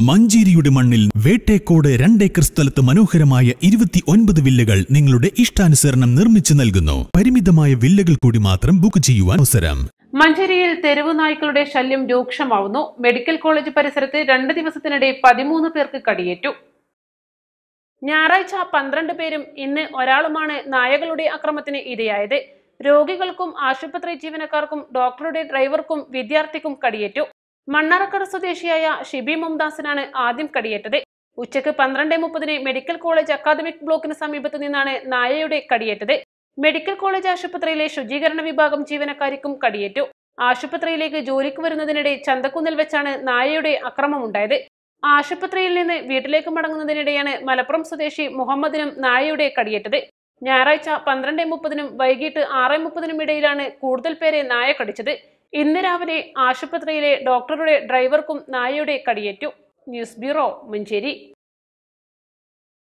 മഞ്ചേരിയുടെ മണ്ണിൽ വേട്ടേക്കോട് 2 ഏക്കർ സ്ഥലത്ത് മനോഹരമായ 29 വില്ലകൾ നിങ്ങളുടെ ഇഷ്ടാനുസരണം നിർമ്മിച്ചു നൽകുന്നു. പരിമിതമായ വില്ലകൾ കൂടി മാത്രം ബുക്ക് ചെയ്യുവാൻ അവസരം. മഞ്ചേരിയിൽ തെരുവ് നായ്ക്കളുടെ ശല്യം രൂക്ഷമാവുന്നു. മെഡിക്കൽ കോളേജ് പരിസരത്ത് 2 ദിവസത്തിനിടെ 13 പേർക്ക് കടിയേറ്റു. ഞായറാഴ്ച 12 പേരും ഇന്ന് ഒരാളുമാണ് നായകളുടെ അക്രമത്തിന് ഇരയായത്. രോഗികൾക്കും ആശുപത്രി ജീവനക്കാർക്കും ഡോക്ടറുടെ ഡ്രൈവർക്കും വിദ്യാർത്ഥിക്കും കടിയേറ്റു. മണ്ണാർക്കാട് സ്വദേശിയായ ഷിബി മുംദാസിനാണ് ആദ്യം കടിയേറ്റത്. ഉച്ചയ്ക്ക് 12:30 മെഡിക്കൽ കോളേജ് അക്കാദമിക് ബ്ലോക്കിന് സമീപത്തു നിന്നാണ് നായയുടെ കടിയേറ്റത്. മെഡിക്കൽ കോളേജ് ആശുപത്രിയിലെ ശുചീകരണ വിഭാഗം ജീവനക്കാരിക്കും കടിയേറ്റു. ആശുപത്രിയിലേക്ക് ജോലിക്ക് വരുന്നതിനിടെ ചന്തക്കുന്നിൽ വെച്ചാണ് നായയുടെ ആക്രമമുണ്ടായത്. ആശുപത്രിയിൽ നിന്ന് വീട്ടിലേക്ക് മടങ്ങുന്നതിനിടെയാണ് മലപ്പുറം സ്വദേശി മുഹമ്മദിനും നായയുടെ കടിയേറ്റത്. ഞായറാഴ്ച 12:30 വൈകിട്ട് 6:30 ഇടയിലാണ് കൂടുതൽ പേരെ നായ കടിച്ചത്. ഇന്ന് രാവിലെ ആശുപത്രിയിലെ ഡോക്ടറുടെ ഡ്രൈവർക്കും നായയുടെ കടിയേറ്റു. News bureau, Manjeri.